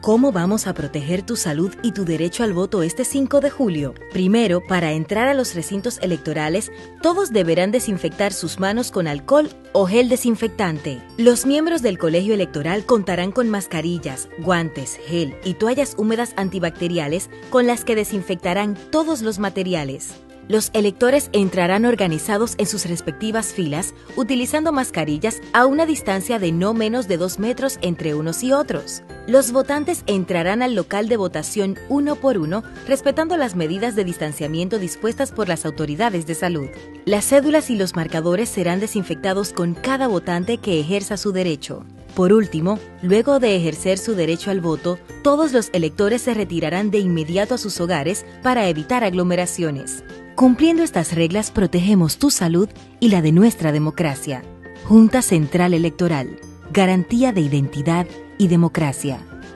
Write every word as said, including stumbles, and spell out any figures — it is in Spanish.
¿Cómo vamos a proteger tu salud y tu derecho al voto este cinco de julio? Primero, para entrar a los recintos electorales, todos deberán desinfectar sus manos con alcohol o gel desinfectante. Los miembros del colegio electoral contarán con mascarillas, guantes, gel y toallas húmedas antibacteriales con las que desinfectarán todos los materiales. Los electores entrarán organizados en sus respectivas filas, utilizando mascarillas a una distancia de no menos de dos metros entre unos y otros. Los votantes entrarán al local de votación uno por uno, respetando las medidas de distanciamiento dispuestas por las autoridades de salud. Las cédulas y los marcadores serán desinfectados con cada votante que ejerza su derecho. Por último, luego de ejercer su derecho al voto, todos los electores se retirarán de inmediato a sus hogares para evitar aglomeraciones. Cumpliendo estas reglas, protegemos tu salud y la de nuestra democracia. Junta Central Electoral. Garantía de identidad y democracia.